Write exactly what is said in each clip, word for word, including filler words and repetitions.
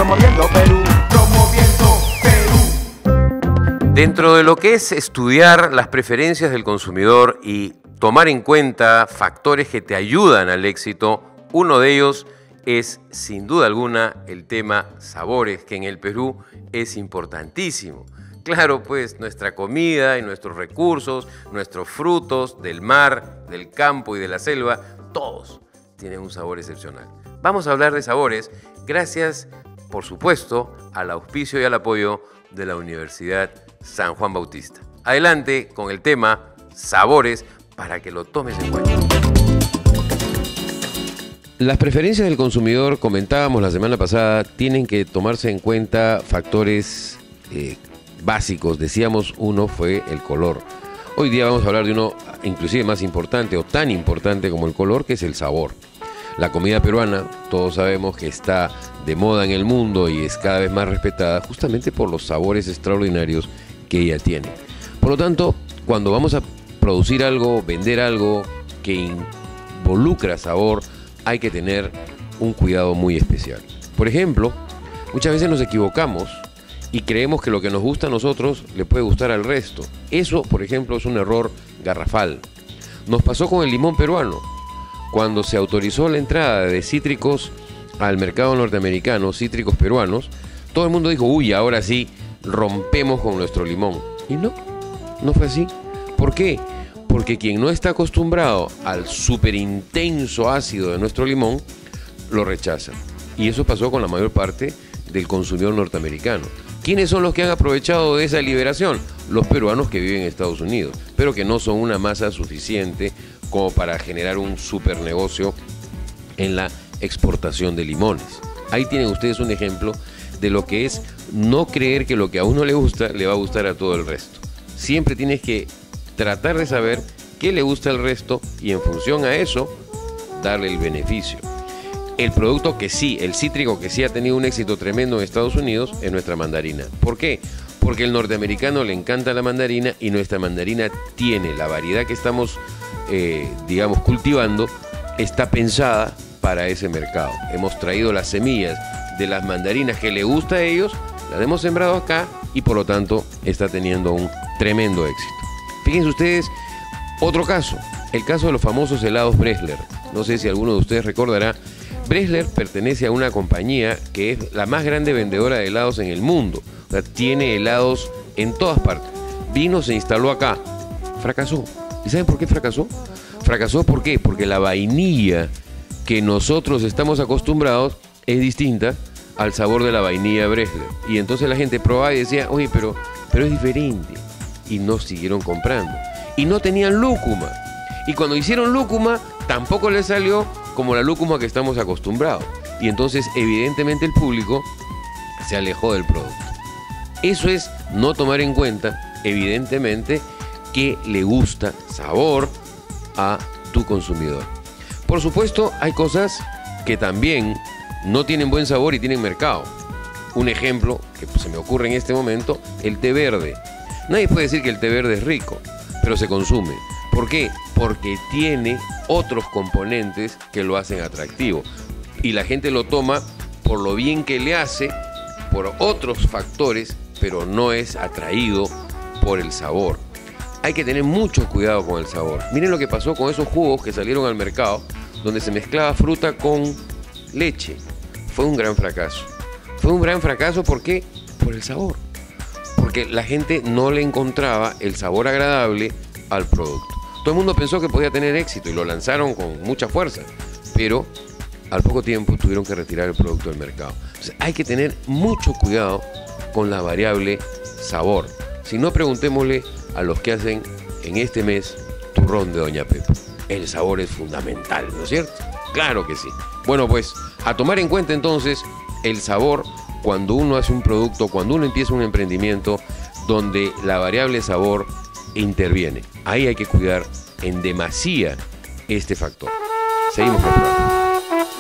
Promoviendo Perú, promoviendo Perú. Dentro de lo que es estudiar las preferencias del consumidor y tomar en cuenta factores que te ayudan al éxito, uno de ellos es, sin duda alguna, el tema sabores, que en el Perú es importantísimo. Claro, pues nuestra comida y nuestros recursos, nuestros frutos del mar, del campo y de la selva, todos tienen un sabor excepcional. Vamos a hablar de sabores gracias, por supuesto, al auspicio y al apoyo de la Universidad San Juan Bautista. Adelante con el tema sabores para que lo tomes en cuenta. Las preferencias del consumidor, comentábamos la semana pasada, tienen que tomarse en cuenta factores eh, básicos. Decíamos, uno fue el color. Hoy día vamos a hablar de uno inclusive más importante o tan importante como el color, que es el sabor. La comida peruana, todos sabemos que está de moda en el mundo y es cada vez más respetada justamente por los sabores extraordinarios que ella tiene. Por lo tanto, cuando vamos a producir algo, vender algo que involucra sabor, hay que tener un cuidado muy especial. Por ejemplo, muchas veces nos equivocamos y creemos que lo que nos gusta a nosotros le puede gustar al resto. Eso, por ejemplo, es un error garrafal. Nos pasó con el limón peruano. Cuando se autorizó la entrada de cítricos al mercado norteamericano, cítricos peruanos, todo el mundo dijo, uy, ahora sí, rompemos con nuestro limón. Y no, no fue así. ¿Por qué? Porque quien no está acostumbrado al súper intenso ácido de nuestro limón, lo rechaza. Y eso pasó con la mayor parte del consumidor norteamericano. ¿Quiénes son los que han aprovechado de esa liberación? Los peruanos que viven en Estados Unidos, pero que no son una masa suficiente como para generar un super negocio en la exportación de limones. Ahí tienen ustedes un ejemplo de lo que es no creer que lo que a uno le gusta le va a gustar a todo el resto. Siempre tienes que tratar de saber qué le gusta al resto y en función a eso darle el beneficio. El producto que sí, el cítrico que sí ha tenido un éxito tremendo en Estados Unidos es nuestra mandarina. ¿Por qué? Porque al norteamericano le encanta la mandarina y nuestra mandarina tiene la variedad que estamos, eh, digamos, cultivando, está pensada para ese mercado. Hemos traído las semillas de las mandarinas que le gusta a ellos, las hemos sembrado acá y por lo tanto está teniendo un tremendo éxito. Fíjense ustedes, otro caso, el caso de los famosos helados Bresler. No sé si alguno de ustedes recordará, Bresler pertenece a una compañía que es la más grande vendedora de helados en el mundo. O sea, tiene helados en todas partes. Vino, se instaló acá, fracasó. ¿Y saben por qué fracasó? Fracasó ¿por qué? Porque la vainilla que nosotros estamos acostumbrados es distinta al sabor de la vainilla Bresler. Y entonces la gente probaba y decía, oye, pero, pero es diferente. Y no siguieron comprando. Y no tenían lúcuma. Y cuando hicieron lúcuma, tampoco les salió como la lúcuma que estamos acostumbrados. Y entonces, evidentemente, el público se alejó del producto. Eso es no tomar en cuenta, evidentemente, que le gusta sabor a tu consumidor. Por supuesto, hay cosas que también no tienen buen sabor y tienen mercado. Un ejemplo que se me ocurre en este momento, el té verde. Nadie puede decir que el té verde es rico, pero se consume. ¿Por qué? Porque tiene otros componentes que lo hacen atractivo. Y la gente lo toma por lo bien que le hace, por otros factores, pero no es atraído por el sabor. Hay que tener mucho cuidado con el sabor. Miren lo que pasó con esos jugos que salieron al mercado, donde se mezclaba fruta con leche. Fue un gran fracaso. Fue un gran fracaso, ¿por qué? Por el sabor. Porque la gente no le encontraba el sabor agradable al producto. Todo el mundo pensó que podía tener éxito y lo lanzaron con mucha fuerza, pero al poco tiempo tuvieron que retirar el producto del mercado. Entonces hay que tener mucho cuidado con la variable sabor. Si no, preguntémosle a los que hacen en este mes turrón de Doña Pepa. El sabor es fundamental, ¿no es cierto? Claro que sí. Bueno, pues a tomar en cuenta entonces el sabor cuando uno hace un producto, cuando uno empieza un emprendimiento donde la variable sabor interviene. Ahí hay que cuidar en demasía este factor. Seguimos con el programa.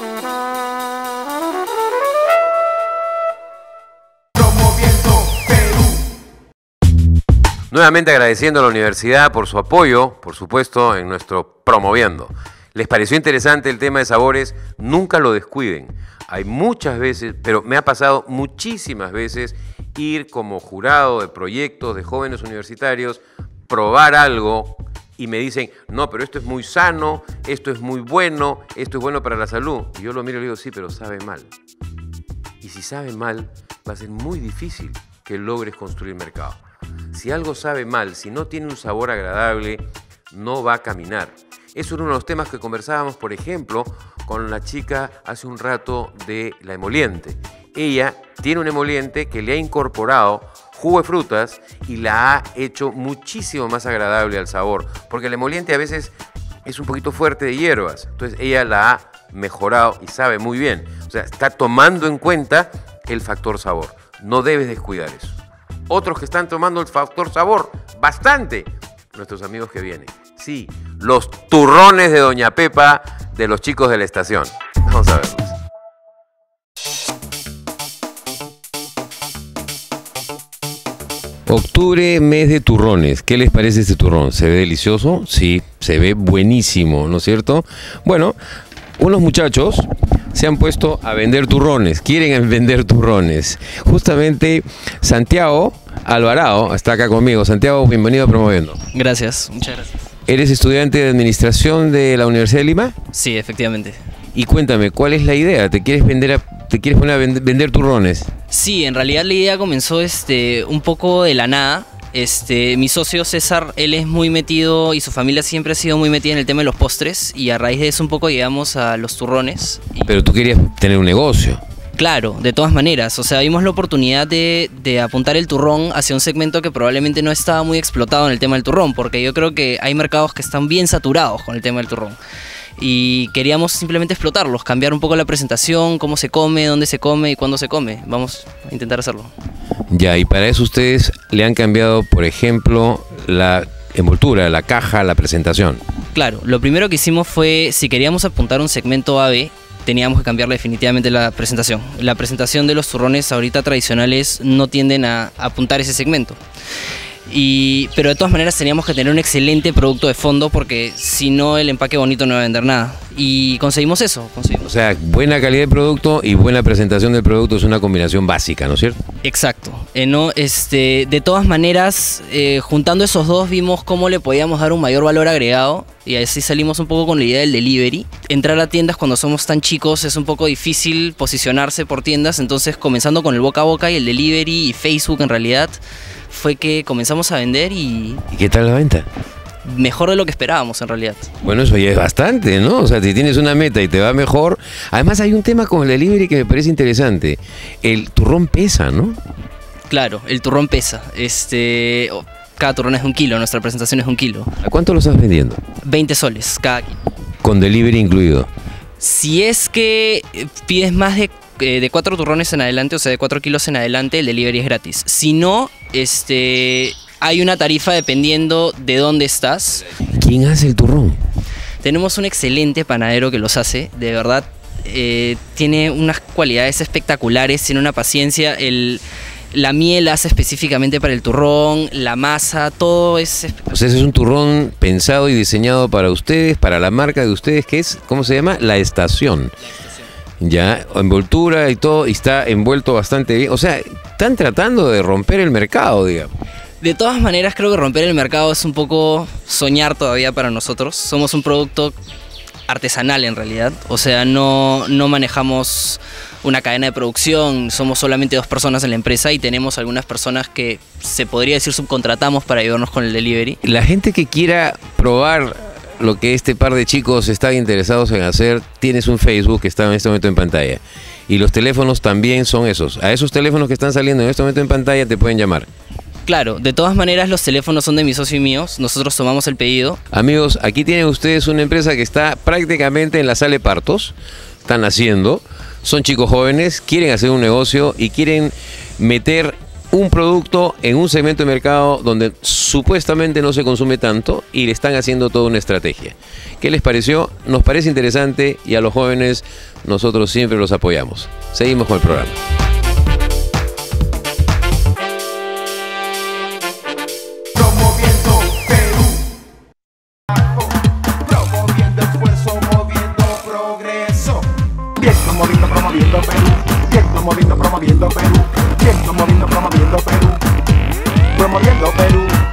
Promoviendo Perú. Nuevamente agradeciendo a la universidad por su apoyo, por supuesto, en nuestro Promoviendo. ¿Les pareció interesante el tema de sabores? Nunca lo descuiden. Hay muchas veces, pero me ha pasado muchísimas veces ir como jurado de proyectos de jóvenes universitarios, probar algo y me dicen, no, pero esto es muy sano, esto es muy bueno, esto es bueno para la salud. Y yo lo miro y le digo, sí, pero sabe mal. Y si sabe mal, va a ser muy difícil que logres construir mercado. Si algo sabe mal, si no tiene un sabor agradable, no va a caminar. Eso era uno de los temas que conversábamos, por ejemplo, con la chica hace un rato de la emoliente. Ella tiene un emoliente que le ha incorporado jugo de frutas y la ha hecho muchísimo más agradable al sabor, porque el emoliente a veces es un poquito fuerte de hierbas, entonces ella la ha mejorado y sabe muy bien. O sea, está tomando en cuenta el factor sabor. No debes descuidar eso. Otros que están tomando el factor sabor, bastante, nuestros amigos que vienen. Sí, los turrones de Doña Pepa de los chicos de la estación. Vamos a verlos. Octubre, mes de turrones. ¿Qué les parece este turrón? ¿Se ve delicioso? Sí, se ve buenísimo, ¿no es cierto? Bueno, unos muchachos se han puesto a vender turrones, quieren vender turrones. Justamente Santiago Alvarado está acá conmigo. Santiago, bienvenido a Promoviendo. Gracias, muchas gracias. ¿Eres estudiante de administración de la Universidad de Lima? Sí, efectivamente. Y cuéntame, ¿cuál es la idea? ¿Te quieres vender a, te quieres poner a vend- vender turrones? Sí, en realidad la idea comenzó este, un poco de la nada. Este, mi socio César, él es muy metido y su familia siempre ha sido muy metida en el tema de los postres y a raíz de eso un poco llegamos a los turrones. Y, Pero tú querías tener un negocio. claro, de todas maneras, o sea, vimos la oportunidad de, de apuntar el turrón hacia un segmento que probablemente no estaba muy explotado en el tema del turrón, porque yo creo que hay mercados que están bien saturados con el tema del turrón. Y queríamos simplemente explotarlos, cambiar un poco la presentación, cómo se come, dónde se come y cuándo se come. Vamos a intentar hacerlo. Ya, y para eso ustedes le han cambiado, por ejemplo, la envoltura, la caja, la presentación. Claro, lo primero que hicimos fue, si queríamos apuntar un segmento A B, teníamos que cambiarle definitivamente la presentación. La presentación de los turrones ahorita tradicionales no tienden a apuntar ese segmento. Y, pero de todas maneras teníamos que tener un excelente producto de fondo porque si no el empaque bonito no va a vender nada. Y conseguimos eso, conseguimos. O sea, buena calidad de producto y buena presentación del producto es una combinación básica, ¿no es cierto? Exacto. Eh, no, este, de todas maneras, eh, juntando esos dos vimos cómo le podíamos dar un mayor valor agregado y así salimos un poco con la idea del delivery. Entrar a tiendas cuando somos tan chicos es un poco difícil posicionarse por tiendas, entonces comenzando con el boca a boca y el delivery y Facebook en realidad fue que comenzamos a vender y ¿Y qué tal la venta? mejor de lo que esperábamos en realidad. Bueno, eso ya es bastante, ¿no? O sea, si tienes una meta y te va mejor. Además, hay un tema con el delivery que me parece interesante. El turrón pesa, ¿no? Claro, el turrón pesa. Este, oh, cada turrón es un kilo, nuestra presentación es un kilo. ¿A cuánto lo estás vendiendo? veinte soles cada kilo. Con delivery incluido. Si es que eh, pides más de, eh, de cuatro turrones en adelante, o sea, de cuatro kilos en adelante, el delivery es gratis. Si no, este, hay una tarifa dependiendo de dónde estás. ¿Quién hace el turrón? Tenemos un excelente panadero que los hace, de verdad. Eh, tiene unas cualidades espectaculares, tiene una paciencia. El, la miel hace específicamente para el turrón, la masa, todo es... O sea, ese es un turrón pensado y diseñado para ustedes, para la marca de ustedes, que es, ¿cómo se llama? La Estación. Ya, envoltura y todo, y está envuelto bastante bien. O sea, están tratando de romper el mercado, digamos. De todas maneras, creo que romper el mercado es un poco soñar todavía para nosotros. Somos un producto artesanal en realidad, o sea, no, no manejamos una cadena de producción, somos solamente dos personas en la empresa y tenemos algunas personas que se podría decir subcontratamos para ayudarnos con el delivery. La gente que quiera probar lo que este par de chicos están interesados en hacer, tienes un Facebook que está en este momento en pantalla. Y los teléfonos también son esos. A esos teléfonos que están saliendo en este momento en pantalla te pueden llamar. Claro, de todas maneras los teléfonos son de mi socio y míos, nosotros tomamos el pedido. Amigos, aquí tienen ustedes una empresa que está prácticamente en la sala de partos, están haciendo, son chicos jóvenes, quieren hacer un negocio y quieren meter un producto en un segmento de mercado donde supuestamente no se consume tanto y le están haciendo toda una estrategia. ¿Qué les pareció? Nos parece interesante y a los jóvenes nosotros siempre los apoyamos. Seguimos con el programa. Promoviendo Perú. Promoviendo esfuerzo, moviendo progreso. Bien, promoviendo, promoviendo. promoviendo Perú. Bien, promoviendo, promoviendo Perú. Promoviendo Perú.